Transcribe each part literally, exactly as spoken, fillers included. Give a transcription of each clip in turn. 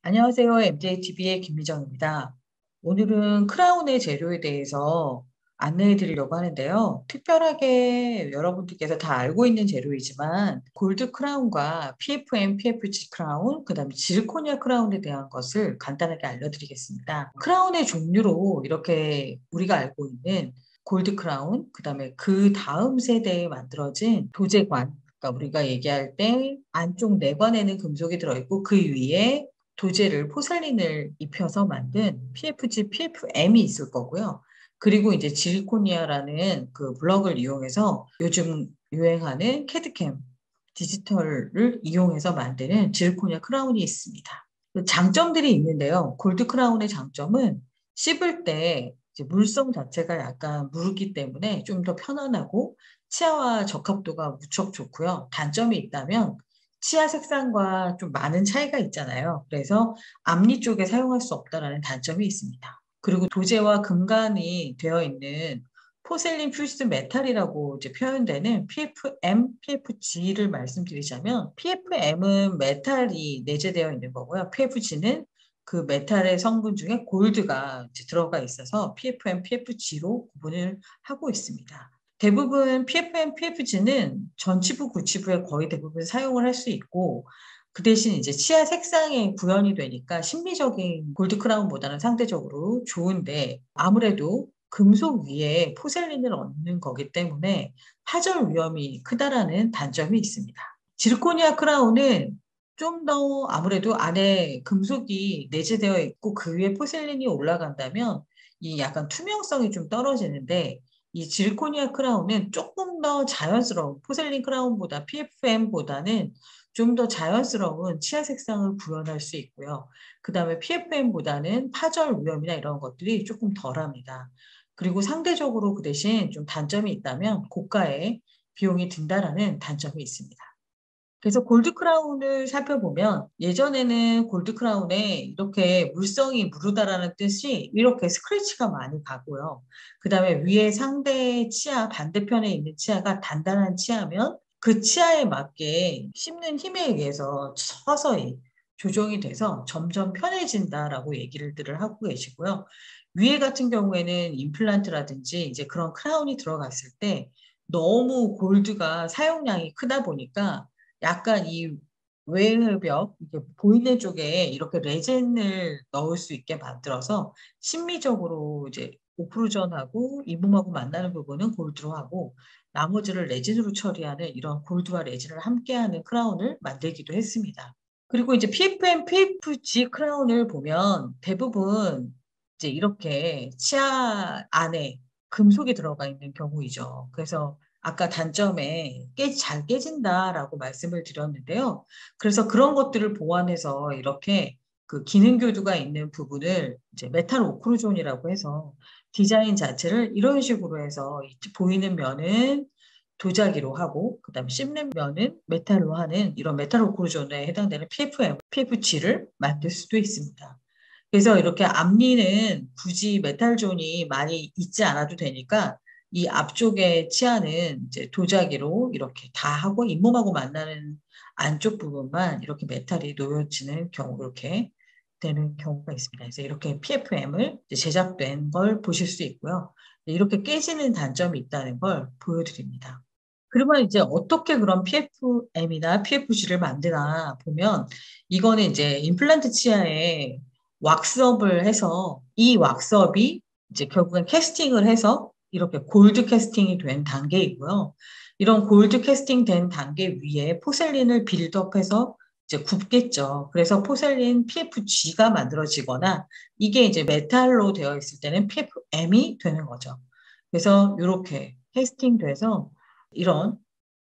안녕하세요. 엠제이티비의 김미정입니다. 오늘은 크라운의 재료에 대해서 안내해 드리려고 하는데요. 특별하게 여러분들께서 다 알고 있는 재료이지만 골드 크라운과 피에프엠, 피에프지 크라운, 그 다음에 지르코니아 크라운에 대한 것을 간단하게 알려드리겠습니다. 크라운의 종류로 이렇게 우리가 알고 있는 골드 크라운, 그 다음에 그 다음 세대에 만들어진 도제관, 그러니까 우리가 얘기할 때 안쪽 내관에는 금속이 들어있고 그 위에 도제를 포살린을 입혀서 만든 피에프지, 피에프엠이 있을 거고요. 그리고 이제 지르코니아라는 그 블럭을 이용해서 요즘 유행하는 캐드캠 디지털을 이용해서 만드는 지르코니아 크라운이 있습니다. 그 장점들이 있는데요. 골드 크라운의 장점은 씹을 때 이제 물성 자체가 약간 무르기 때문에 좀 더 편안하고 치아와 적합도가 무척 좋고요. 단점이 있다면 치아 색상과 좀 많은 차이가 있잖아요. 그래서 앞니 쪽에 사용할 수 없다라는 단점이 있습니다. 그리고 도제와 금간이 되어 있는 포셀린 퓨즈드 메탈이라고 이제 표현되는 피에프엠, 피에프지를 말씀드리자면 피에프엠은 메탈이 내재되어 있는 거고요. 피에프지는 그 메탈의 성분 중에 골드가 이제 들어가 있어서 피에프엠, 피에프지로 구분을 하고 있습니다. 대부분 피에프엠, 피에프지는 전치부, 구치부에 거의 대부분 사용을 할 수 있고 그 대신 이제 치아 색상에 구현이 되니까 심미적인 골드 크라운보다는 상대적으로 좋은데 아무래도 금속 위에 포셀린을 얹는 거기 때문에 파절 위험이 크다라는 단점이 있습니다. 지르코니아 크라운은 좀 더 아무래도 안에 금속이 내재되어 있고 그 위에 포셀린이 올라간다면 이 약간 투명성이 좀 떨어지는데 이 지르코니아 크라운은 조금 더 자연스러운 포셀린 크라운보다 피에프엠보다는 좀 더 자연스러운 치아 색상을 구현할 수 있고요. 그 다음에 피에프엠보다는 파절 위험이나 이런 것들이 조금 덜합니다. 그리고 상대적으로 그 대신 좀 단점이 있다면 고가의 비용이 든다라는 단점이 있습니다. 그래서 골드 크라운을 살펴보면 예전에는 골드 크라운에 이렇게 물성이 무르다라는 뜻이 이렇게 스크래치가 많이 가고요. 그 다음에 위에 상대 치아 반대편에 있는 치아가 단단한 치아면 그 치아에 맞게 씹는 힘에 의해서 서서히 조정이 돼서 점점 편해진다라고 얘기를 하고 계시고요. 위에 같은 경우에는 임플란트라든지 이제 그런 크라운이 들어갔을 때 너무 골드가 사용량이 크다 보니까 약간 이 외벽, 이게 보이는 쪽에 이렇게 레진을 넣을 수 있게 만들어서 심미적으로 이제 오클루전하고 잇몸하고 만나는 부분은 골드로 하고 나머지를 레진으로 처리하는 이런 골드와 레진을 함께하는 크라운을 만들기도 했습니다. 그리고 이제 피에프엠, 피에프지 크라운을 보면 대부분 이제 이렇게 치아 안에 금속이 들어가 있는 경우이죠. 그래서 아까 단점에 깨, 잘 깨진다라고 말씀을 드렸는데요. 그래서 그런 것들을 보완해서 이렇게 그 기능 교두가 있는 부분을 이제 메탈 오클루전이라고 해서 디자인 자체를 이런 식으로 해서 보이는 면은 도자기로 하고 그다음에 씹는 면은 메탈로 하는 이런 메탈 오클루전에 해당되는 피에프엠, 피에프지를 만들 수도 있습니다. 그래서 이렇게 앞니는 굳이 메탈존이 많이 있지 않아도 되니까 이 앞쪽에 치아는 이제 도자기로 이렇게 다 하고 잇몸하고 만나는 안쪽 부분만 이렇게 메탈이 놓여지는 경우 그렇게 되는 경우가 있습니다. 그래서 이렇게 피에프엠을 제작된 걸 보실 수 있고요. 이렇게 깨지는 단점이 있다는 걸 보여드립니다. 그러면 이제 어떻게 그런 피에프엠이나 피에프지를 만드나 보면 이거는 이제 임플란트 치아에 왁스업을 해서 이 왁스업이 이제 결국엔 캐스팅을 해서 이렇게 골드 캐스팅이 된 단계이고요. 이런 골드 캐스팅 된 단계 위에 포셀린을 빌드업해서 이제 굽겠죠. 그래서 포셀린 피에프지가 만들어지거나 이게 이제 메탈로 되어 있을 때는 피에프엠이 되는 거죠. 그래서 이렇게 캐스팅 돼서 이런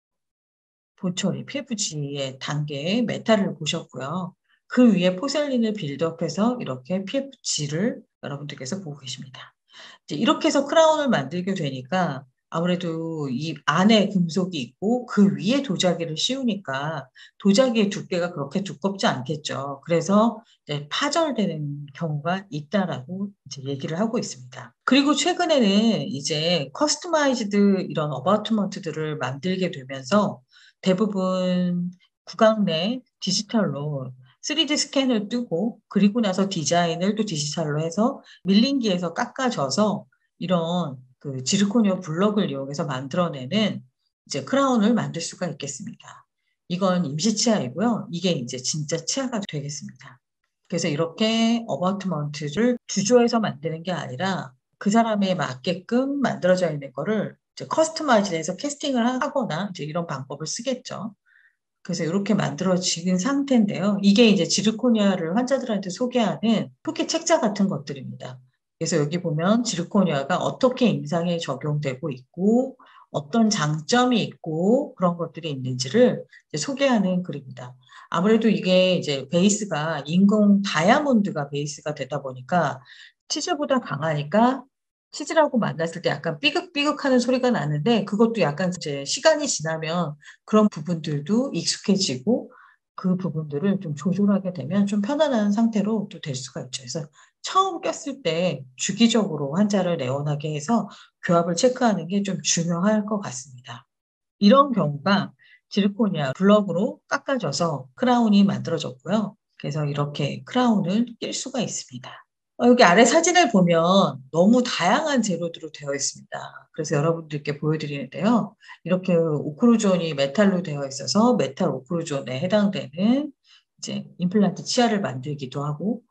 보초리, 피에프지의 단계의 메탈을 보셨고요. 그 위에 포셀린을 빌드업해서 이렇게 피에프지를 여러분들께서 보고 계십니다. 이제 이렇게 해서 크라운을 만들게 되니까 아무래도 이 안에 금속이 있고 그 위에 도자기를 씌우니까 도자기의 두께가 그렇게 두껍지 않겠죠. 그래서 이제 파절되는 경우가 있다라고 이제 얘기를 하고 있습니다. 그리고 최근에는 이제 커스터마이즈드 이런 어바우트먼트들을 만들게 되면서 대부분 구강 내 디지털로 쓰리디 스캔을 뜨고 그리고 나서 디자인을 또 디지털로 해서 밀링기에서 깎아줘서 이런 그 지르코니아 블럭을 이용해서 만들어내는 이제 크라운을 만들 수가 있겠습니다. 이건 임시 치아이고요. 이게 이제 진짜 치아가 되겠습니다. 그래서 이렇게 어바웃먼트를 주조해서 만드는 게 아니라 그 사람에 맞게끔 만들어져 있는 거를 이제 커스터마이즈해서 캐스팅을 하거나 이제 이런 방법을 쓰겠죠. 그래서 이렇게 만들어진 상태인데요. 이게 이제 지르코니아를 환자들한테 소개하는 표기 책자 같은 것들입니다. 그래서 여기 보면 지르코니아가 어떻게 임상에 적용되고 있고 어떤 장점이 있고 그런 것들이 있는지를 이제 소개하는 글입니다. 아무래도 이게 이제 베이스가 인공 다이아몬드가 베이스가 되다 보니까 치즈보다 강하니까 치즈라고 만났을 때 약간 삐걱삐걱하는 소리가 나는데 그것도 약간 이제 시간이 지나면 그런 부분들도 익숙해지고 그 부분들을 좀 조절하게 되면 좀 편안한 상태로 또 될 수가 있죠. 그래서 처음 꼈을 때 주기적으로 환자를 내원하게 해서 교합을 체크하는 게 좀 중요할 것 같습니다. 이런 경우가 지르코니아 블럭으로 깎아져서 크라운이 만들어졌고요. 그래서 이렇게 크라운을 낄 수가 있습니다. 어, 여기 아래 사진을 보면 너무 다양한 재료들로 되어 있습니다. 그래서 여러분들께 보여드리는데요. 이렇게 오크루존이 메탈로 되어 있어서 메탈 오크루존에 해당되는 이제 임플란트 치아를 만들기도 하고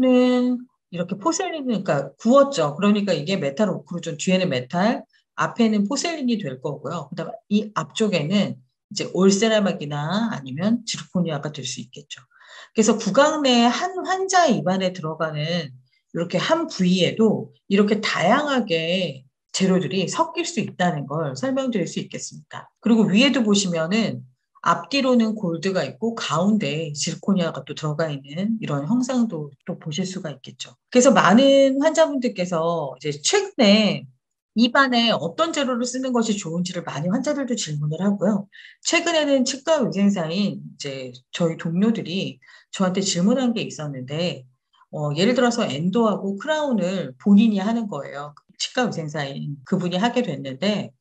또는 이렇게 포셀린, 그러니까 구웠죠. 그러니까 이게 메탈 오크루존, 뒤에는 메탈, 앞에는 포셀린이 될 거고요. 그다음에 이 앞쪽에는 이제 올세라믹이나 아니면 지르코니아가 될 수 있겠죠. 그래서 구강 내 한 환자 입안에 들어가는 이렇게 한 부위에도 이렇게 다양하게 재료들이 섞일 수 있다는 걸 설명드릴 수 있겠습니다. 그리고 위에도 보시면은 앞뒤로는 골드가 있고 가운데에 지르코니아가 또 들어가 있는 이런 형상도 또 보실 수가 있겠죠. 그래서 많은 환자분들께서 이제 최근에 입안에 어떤 재료를 쓰는 것이 좋은지를 많이 환자들도 질문을 하고요. 최근에는 치과 의생사인 이제 저희 동료들이 저한테 질문한 게 있었는데 어, 예를 들어서 엔도하고 크라운을 본인이 하는 거예요. 치과 의생사인 그분이 하게 됐는데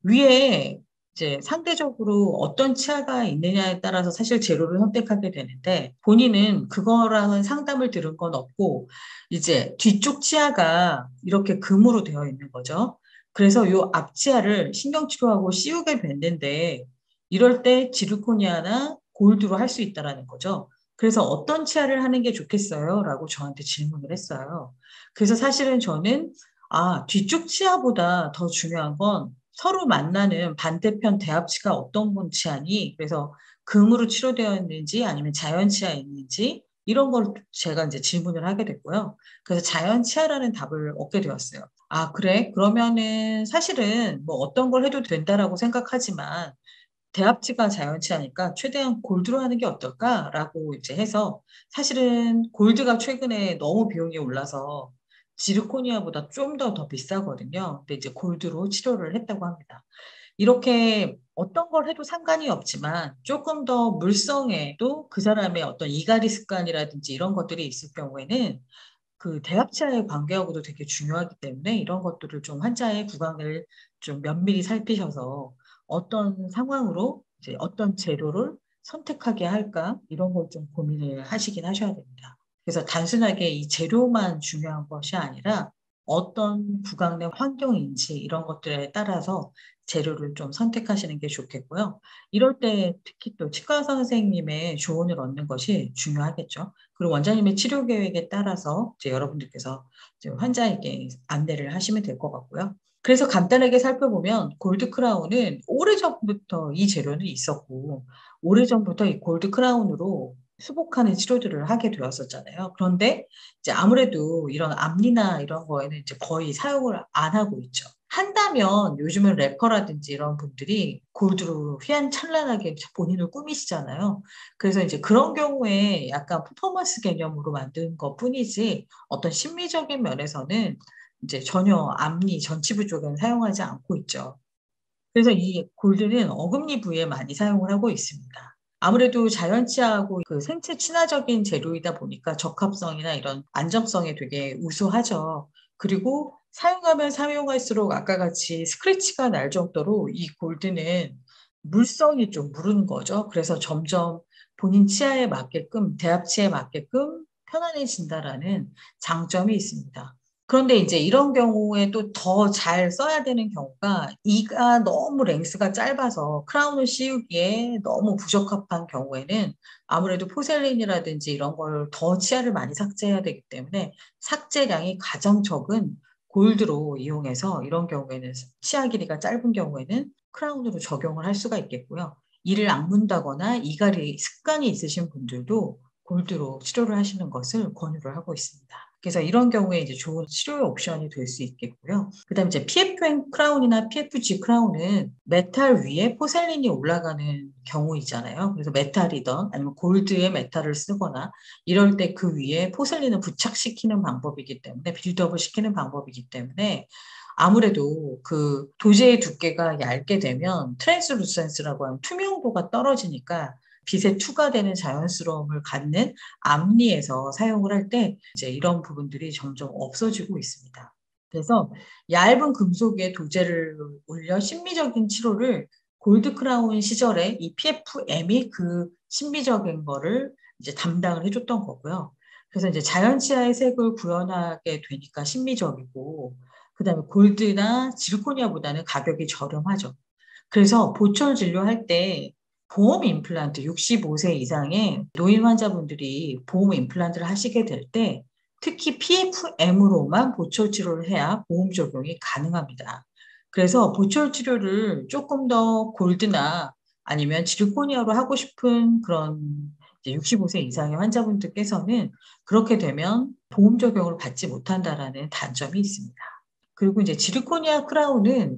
위에 이제 상대적으로 어떤 치아가 있느냐에 따라서 사실 재료를 선택하게 되는데 본인은 그거랑은 상담을 들은 건 없고 이제 뒤쪽 치아가 이렇게 금으로 되어 있는 거죠. 그래서 요 앞치아를 신경치료하고 씌우게 됐는데 이럴 때 지르코니아나 골드로 할 수 있다라는 거죠. 그래서 어떤 치아를 하는 게 좋겠어요? 라고 저한테 질문을 했어요. 그래서 사실은 저는 아, 뒤쪽 치아보다 더 중요한 건 서로 만나는 반대편 대합치가 어떤 건 치아니? 그래서 금으로 치료되어 있는지 아니면 자연 치아에 있는지 이런 걸 제가 이제 질문을 하게 됐고요. 그래서 자연 치아라는 답을 얻게 되었어요. 아, 그래? 그러면은 사실은 뭐 어떤 걸 해도 된다라고 생각하지만 대합치가 자연치하니까 최대한 골드로 하는 게 어떨까라고 이제 해서 사실은 골드가 최근에 너무 비용이 올라서 지르코니아보다 좀 더 더 비싸거든요. 근데 이제 골드로 치료를 했다고 합니다. 이렇게 어떤 걸 해도 상관이 없지만 조금 더 물성에도 그 사람의 어떤 이갈이 습관이라든지 이런 것들이 있을 경우에는 그 대합치아의 관계하고도 되게 중요하기 때문에 이런 것들을 좀 환자의 구강을 좀 면밀히 살피셔서 어떤 상황으로 이제 어떤 재료를 선택하게 할까 이런 걸 좀 고민을 하시긴 하셔야 됩니다. 그래서 단순하게 이 재료만 중요한 것이 아니라 어떤 구강 내 환경인지 이런 것들에 따라서 재료를 좀 선택하시는 게 좋겠고요. 이럴 때 특히 또 치과 선생님의 조언을 얻는 것이 중요하겠죠. 그리고 원장님의 치료 계획에 따라서 이제 여러분들께서 이제 환자에게 안내를 하시면 될 것 같고요. 그래서 간단하게 살펴보면 골드 크라운은 오래전부터 이 재료는 있었고 오래전부터 이 골드 크라운으로 수복하는 치료들을 하게 되었었잖아요. 그런데 이제 아무래도 이런 앞니나 이런 거에는 이제 거의 사용을 안 하고 있죠. 한다면 요즘은 래퍼라든지 이런 분들이 골드로 휘황찬란하게 본인을 꾸미시잖아요. 그래서 이제 그런 경우에 약간 퍼포먼스 개념으로 만든 것 뿐이지 어떤 심미적인 면에서는 이제 전혀 앞니 전치부 쪽에는 사용하지 않고 있죠. 그래서 이 골드는 어금니 부위에 많이 사용을 하고 있습니다. 아무래도 자연치하고 그 생체 친화적인 재료이다 보니까 적합성이나 이런 안정성이 되게 우수하죠. 그리고 사용하면 사용할수록 아까 같이 스크래치가 날 정도로 이 골드는 물성이 좀 무르는 거죠. 그래서 점점 본인 치아에 맞게끔, 대합치에 맞게끔 편안해진다라는 장점이 있습니다. 그런데 이제 이런 경우에 또 더 잘 써야 되는 경우가 이가 너무 랭스가 짧아서 크라운을 씌우기에 너무 부적합한 경우에는 아무래도 포셀린이라든지 이런 걸 더 치아를 많이 삭제해야 되기 때문에 삭제량이 가장 적은 골드로 이용해서 이런 경우에는 치아 길이가 짧은 경우에는 크라운으로 적용을 할 수가 있겠고요. 이를 악문다거나 이갈이 습관이 있으신 분들도 골드로 치료를 하시는 것을 권유를 하고 있습니다. 그래서 이런 경우에 이제 좋은 치료의 옵션이 될 수 있겠고요. 그다음에 이제 피에프엠 크라운이나 피에프지 크라운은 메탈 위에 포셀린이 올라가는 경우이잖아요. 그래서 메탈이든 아니면 골드의 메탈을 쓰거나 이럴 때 그 위에 포셀린을 부착시키는 방법이기 때문에 빌드업을 시키는 방법이기 때문에 아무래도 그 도제의 두께가 얇게 되면 트랜스루센스라고 하는 투명도가 떨어지니까 빛에 투과되는 자연스러움을 갖는 앞니에서 사용을 할 때 이제 이런 부분들이 점점 없어지고 있습니다. 그래서 얇은 금속 위에 도제를 올려 심미적인 치료를 골드 크라운 시절에 이 피에프엠이 그 신비적인 거를 이제 담당을 해줬던 거고요. 그래서 이제 자연 치아의 색을 구현하게 되니까 신미적이고, 그 다음에 골드나 지르코니아보다는 가격이 저렴하죠. 그래서 보철 진료할 때 보험 임플란트 육십오 세 이상의 노인 환자분들이 보험 임플란트를 하시게 될 때 특히 피에프엠으로만 보철 치료를 해야 보험 적용이 가능합니다. 그래서 보철 치료를 조금 더 골드나 아니면 지르코니아로 하고 싶은 그런 이제 육십오 세 이상의 환자분들께서는 그렇게 되면 보험 적용을 받지 못한다라는 단점이 있습니다. 그리고 이제 지르코니아 크라운은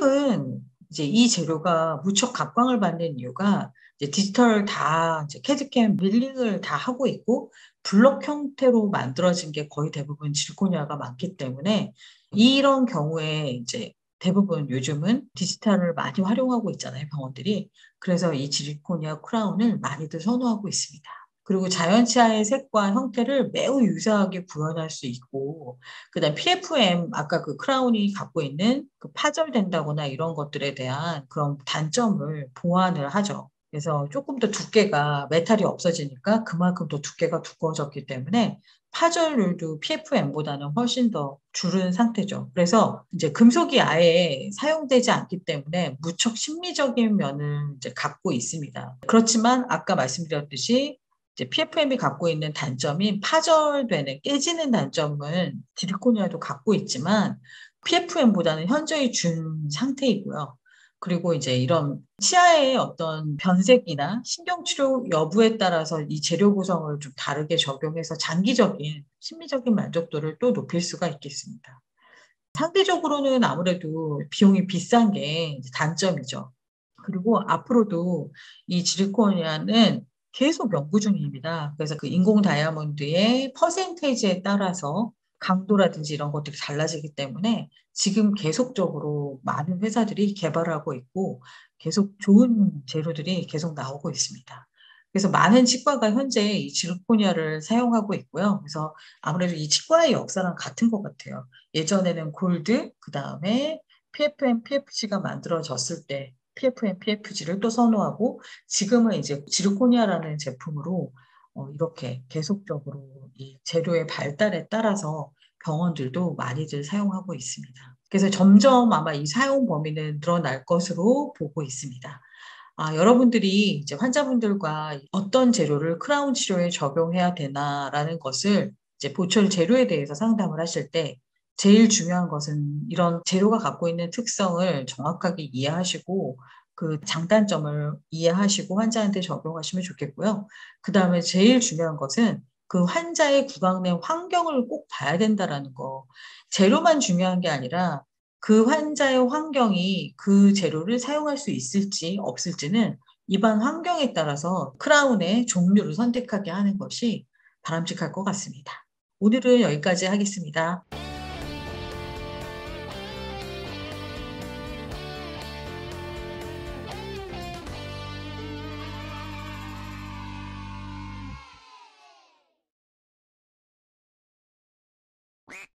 최근 이제 이 재료가 무척 각광을 받는 이유가 이제 디지털 다 이제 캐드캠 밀링을 다 하고 있고 블록 형태로 만들어진 게 거의 대부분 지르코니아가 많기 때문에 이런 경우에 이제 대부분 요즘은 디지털을 많이 활용하고 있잖아요, 병원들이. 그래서 이 지르코니아 크라운을 많이들 선호하고 있습니다. 그리고 자연 치아의 색과 형태를 매우 유사하게 구현할 수 있고, 그다음 피에프엠 아까 그 크라운이 갖고 있는 그 파절된다거나 이런 것들에 대한 그런 단점을 보완을 하죠. 그래서 조금 더 두께가 메탈이 없어지니까 그만큼 더 두께가 두꺼워졌기 때문에 파절률도 피에프엠보다는 훨씬 더 줄은 상태죠. 그래서 이제 금속이 아예 사용되지 않기 때문에 무척 심미적인 면을 이제 갖고 있습니다. 그렇지만 아까 말씀드렸듯이 이제 피에프엠이 갖고 있는 단점인 파절되는, 깨지는 단점은 지르코니아도 갖고 있지만 피에프엠보다는 현저히 준 상태이고요. 그리고 이제 이런 치아의 어떤 변색이나 신경치료 여부에 따라서 이 재료 구성을 좀 다르게 적용해서 장기적인 심리적인 만족도를 또 높일 수가 있겠습니다. 상대적으로는 아무래도 비용이 비싼 게 단점이죠. 그리고 앞으로도 이 지르코니아는 계속 연구 중입니다. 그래서 그 인공 다이아몬드의 퍼센테이지에 따라서 강도라든지 이런 것들이 달라지기 때문에 지금 계속적으로 많은 회사들이 개발하고 있고 계속 좋은 재료들이 계속 나오고 있습니다. 그래서 많은 치과가 현재 이 지르코니아를 사용하고 있고요. 그래서 아무래도 이 치과의 역사랑 같은 것 같아요. 예전에는 골드, 그 다음에 피에프엠, 피에프지가 만들어졌을 때 피에프엠, 피에프지를 또 선호하고 지금은 이제 지르코니아라는 제품으로 어, 이렇게 계속적으로 이 재료의 발달에 따라서 병원들도 많이들 사용하고 있습니다. 그래서 점점 아마 이 사용 범위는 늘어날 것으로 보고 있습니다. 아, 여러분들이 이제 환자분들과 어떤 재료를 크라운 치료에 적용해야 되나라는 것을 이제 보철 재료에 대해서 상담을 하실 때 제일 중요한 것은 이런 재료가 갖고 있는 특성을 정확하게 이해하시고 그 장단점을 이해하시고 환자한테 적용하시면 좋겠고요. 그 다음에 제일 중요한 것은 그 환자의 구강 내 환경을 꼭 봐야 된다라는 거. 재료만 중요한 게 아니라 그 환자의 환경이 그 재료를 사용할 수 있을지 없을지는 입안 환경에 따라서 크라운의 종류를 선택하게 하는 것이 바람직할 것 같습니다. 오늘은 여기까지 하겠습니다.